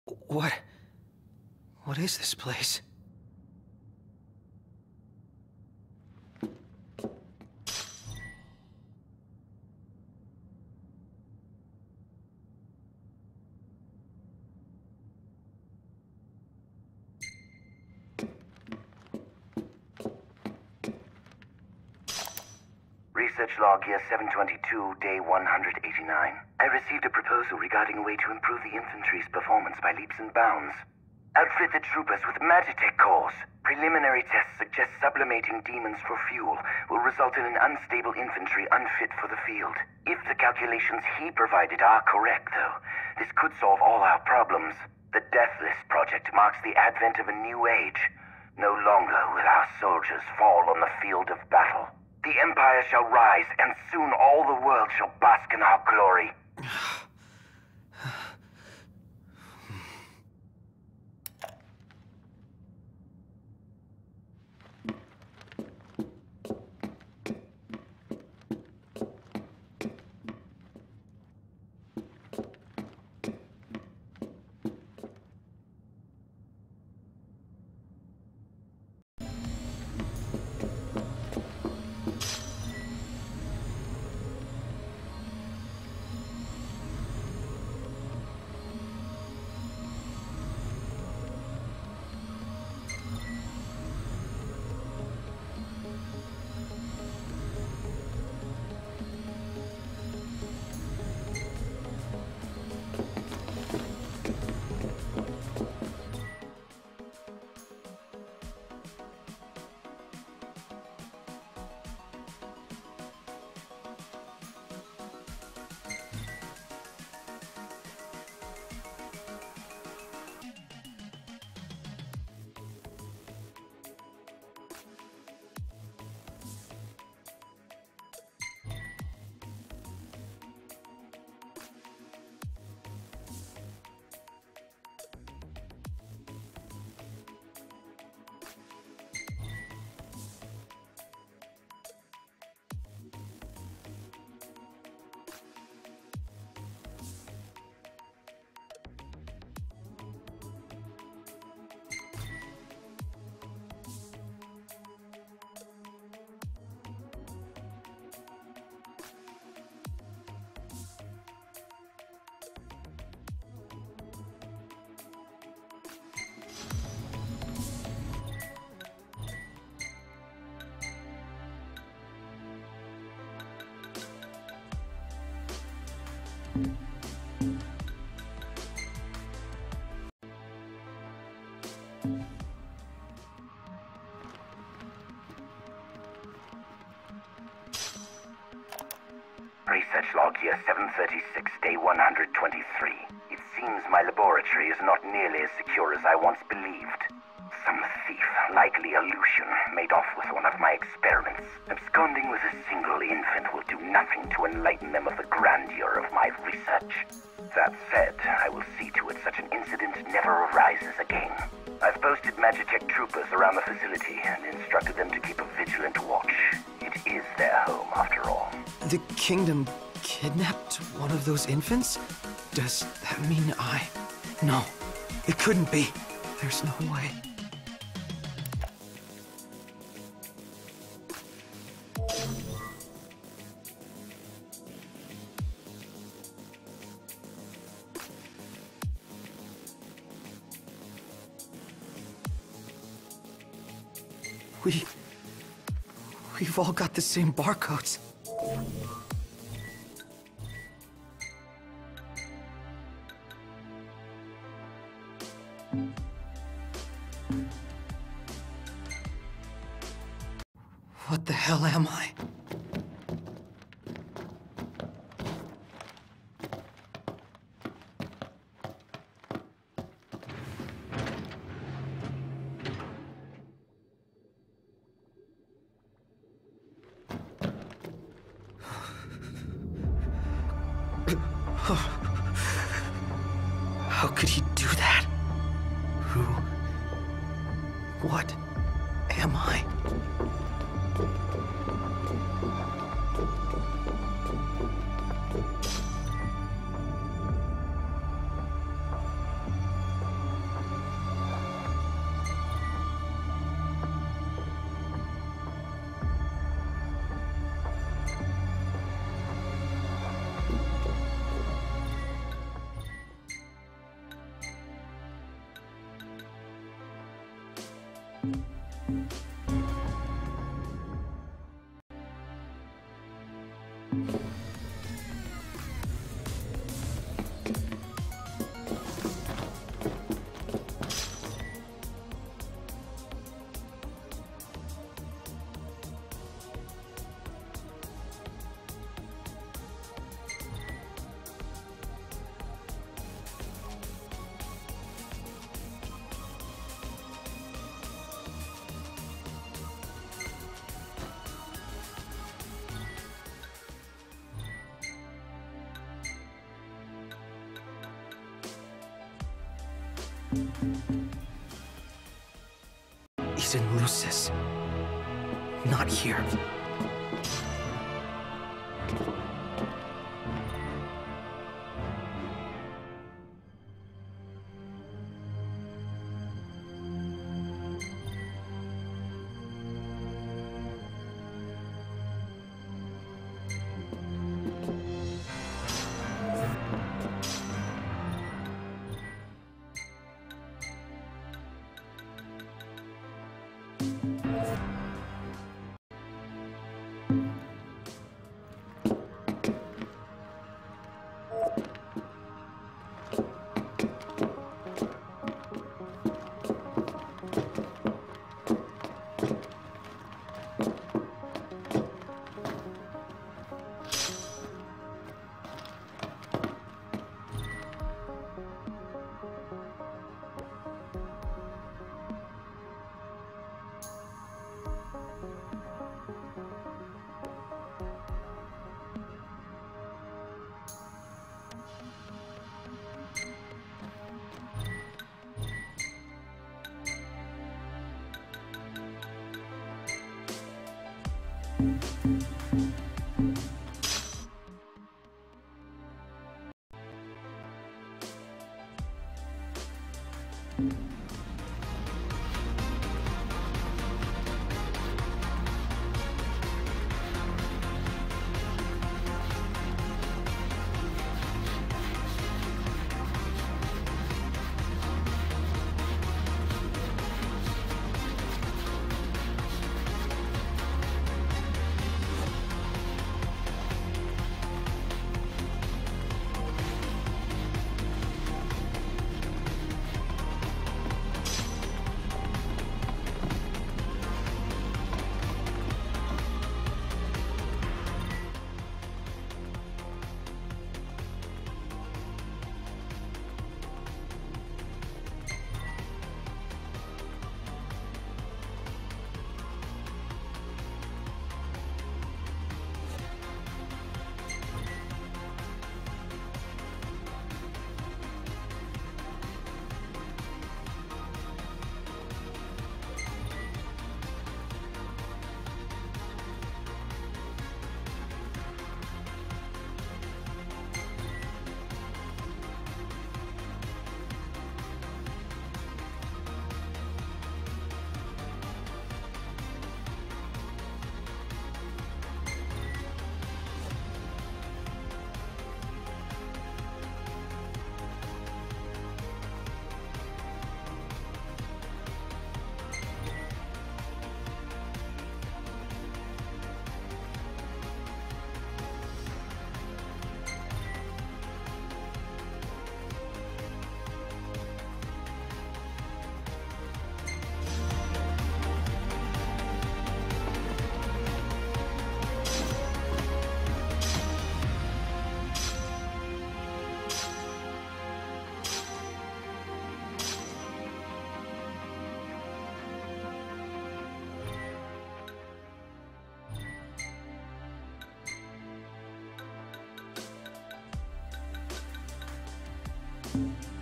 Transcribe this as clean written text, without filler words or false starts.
What? What is this place? Research log year 722, day 189. I received a proposal regarding a way to improve the infantry's performance by leaps and bounds. Outfit the troopers with Magitech cores. Preliminary tests suggest sublimating demons for fuel will result in an unstable infantry unfit for the field. If the calculations he provided are correct, though, this could solve all our problems. The Deathless Project marks the advent of a new age. No longer will our soldiers fall on the field of battle. The Empire shall rise, and soon all the world shall bask in our glory. Research log year 736, day 123. It seems my laboratory is not nearly as secure as I once believed. Some thief, likely a Lucian, made off with one of my experiments. Absconding with a single infant will do nothing to enlighten them of the grandeur of my research. That said, I will see to it such an incident never arises again. I've posted Magitech troopers around the facility and instructed them to keep a vigilant watch. It is their home, after all. The kingdom kidnapped one of those infants? Does that mean No, it couldn't be. There's no way. We've all got the same barcodes. What the hell am I? How could he do that? Who? What am I? He's in Lucis. Not here. you